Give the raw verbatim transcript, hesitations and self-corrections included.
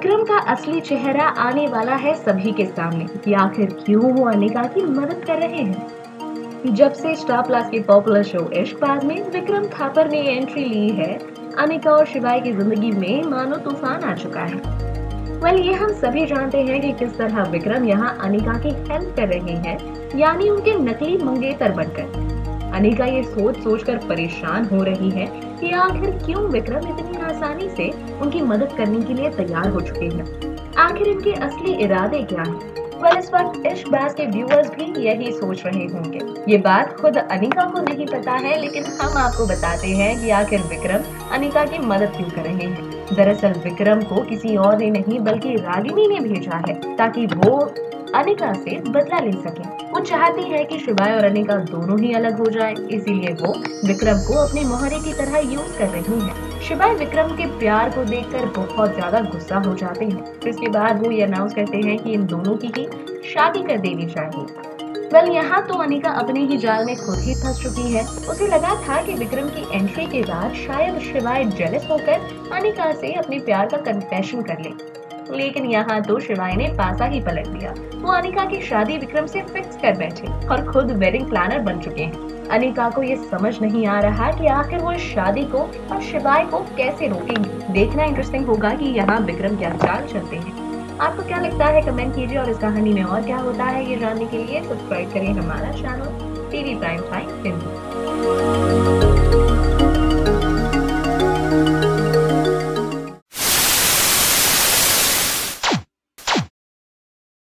विक्रम का असली चेहरा आने वाला है सभी के सामने कि आखिर क्यों वो अनिका की मदद कर रहे हैं। जब से स्टार प्लस के पॉपुलर शो इश्कबाज में विक्रम थापर ने एंट्री ली है, अनिका और शिवाय की जिंदगी में मानो तूफान आ चुका है। वेल ये हम सभी जानते हैं कि किस तरह विक्रम यहाँ अनिका की हेल्प कर रहे हैं, यानी उनके नकली मंगेतर बनकर। अनिका ये सोच सोच कर परेशान हो रही है कि आखिर क्यों विक्रम इतनी आसानी से उनकी मदद करने के लिए तैयार हो चुके हैं। आखिर इनके असली इरादे क्या हैं? वेल इस वक्त इश्कबाज के व्यूअर्स भी यही सोच रहे होंगे। ये बात खुद अनिका को नहीं पता है, लेकिन हम आपको बताते हैं कि आखिर विक्रम अनिका की मदद क्यों कर रहे हैं। दरअसल विक्रम को किसी और ने नहीं बल्कि रागिनी ने भेजा है ताकि वो अनिका से बदला ले सके। वो चाहती है कि शिवाय और अनिका दोनों ही अलग हो जाए, इसीलिए वो विक्रम को अपने मोहरे की तरह यूज कर रही है। शिवाय विक्रम के प्यार को देखकर बहुत ज्यादा गुस्सा हो जाते हैं। इसके बाद वो ये अनाउंस करते हैं कि इन दोनों की ही शादी कर देनी चाहिए। वेल यहाँ तो अनिका अपने ही जाल में खुद ही फंस चुकी है। उसे लगा था कि विक्रम की एंट्री के बाद शायद शिवाय जेलस होकर अनिका से अपने प्यार का कन्फेशन कर ले, लेकिन यहाँ तो शिवाय ने पासा ही पलट दिया। वो अनिका की शादी विक्रम से फिक्स कर बैठे और खुद वेडिंग प्लानर बन चुके हैं। अनिका को ये समझ नहीं आ रहा कि आखिर वो इस शादी को और शिवाय को कैसे रोकेंगी। देखना इंटरेस्टिंग होगा कि यहाँ विक्रम क्या चाल चलते हैं। आपको क्या लगता है कमेंट कीजिए, और इस कहानी में और क्या होता है ये जानने के लिए सब्सक्राइब करें हमारा channel TV prime time Hindi.